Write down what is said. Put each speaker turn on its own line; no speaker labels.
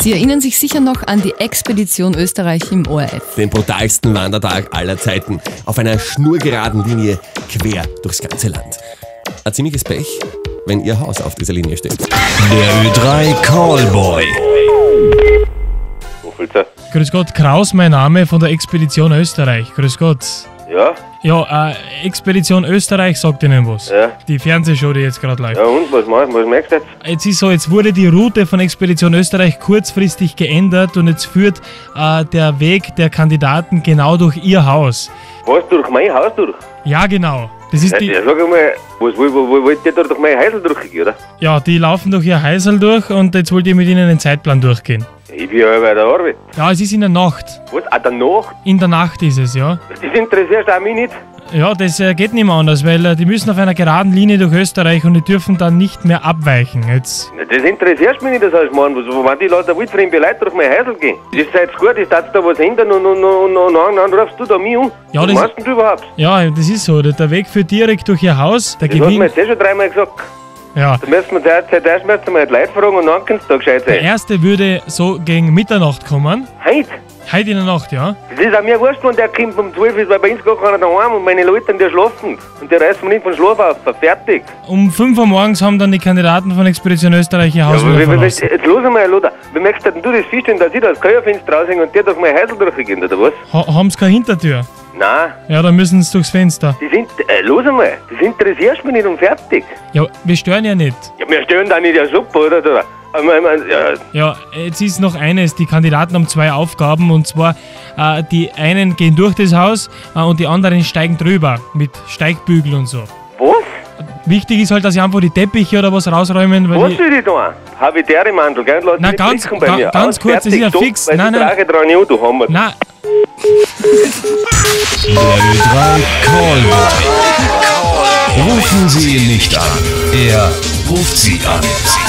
Sie erinnern sich sicher noch an die Expedition Österreich im ORF.
Den brutalsten Wandertag aller Zeiten auf einer schnurgeraden Linie quer durchs ganze Land. Ein ziemliches Pech, wenn Ihr Haus auf dieser Linie steht.
Der Ö3 Callboy.
Grüß Gott, Kraus, mein Name von der Expedition Österreich. Grüß Gott.
Ja?
Ja, Expedition Österreich sagt Ihnen was.
Ja.
Die Fernsehshow, die jetzt gerade läuft.
Ja, und was merkst du jetzt?
Jetzt ist so, jetzt wurde die Route von Expedition Österreich kurzfristig geändert und jetzt führt der Weg der Kandidaten genau durch Ihr Haus.
Was, durch mein Haus durch?
Ja, genau. Das ist die.
Ja, sag einmal, wo wollt ihr da durch mein Häusl durchgehen, oder?
Ja, die laufen durch Ihr Häusl durch und jetzt wollte ich mit Ihnen den Zeitplan durchgehen.
Ich bin ja bei der Arbeit.
Ja, es ist in der Nacht.
Was, auch der Nacht?
In der Nacht ist es, ja.
Das interessiert auch mich nicht.
Ja, das geht nicht mehr anders, weil die müssen auf einer geraden Linie durch Österreich und die dürfen dann nicht mehr abweichen. Jetzt.
Das interessiert mich nicht, das heißt, Mann. Wenn die Leute wildfremde Leute durch mein Häusl gehen, das seid gut, das darfst da was ändern und dann rufst du da mich um.
Ja,
was machst denn du überhaupt?
Ja, das ist so. Der Weg führt direkt durch Ihr Haus. Der
Das hast du mir jetzt schon dreimal gesagt.
Ja.
Da müssen wir zuerst mal die Leute fragen und dann kannst du da gescheit sein.
Der erste würde so gegen Mitternacht kommen.
Heute?
Heute in der Nacht, ja.
Das ist auch mir wurscht, wenn der kommt um 12 ist, weil bei uns gar keiner daheim und meine Leute, die schlafen. Und die reißen mir nicht von Schlaf auf. Fertig.
Um 5 Uhr morgens haben dann die Kandidaten von Expedition Österreich ihr Haus wieder verlassen.
Jetzt los einmal, Lothar. Wie möchtest denn du das feststellen, dass ich da das Köcherfenster raushänge und der durch mein Häusl durchgehen, oder was?
Haben sie keine Hintertür?
Nein.
Ja, dann müssen sie durchs Fenster.
Los einmal. Das interessiert mich nicht und fertig.
Ja, wir stören ja nicht.
Ja, wir stören da nicht, ja super, oder?
Ja, jetzt ist noch eines, die Kandidaten haben 2 Aufgaben und zwar die einen gehen durch das Haus und die anderen steigen drüber mit Steigbügel und so.
Was?
Wichtig ist halt, dass sie einfach die Teppiche oder was rausräumen. Weil
was will ich da? Habitäre Mandel, gell? Lass
nein, ganz kurz, das ist ja fix.
Nein, nein. Du Hammer.
Nein.
Der Ö3 Callboy. Rufen Sie ihn nicht an. Er ruft Sie an.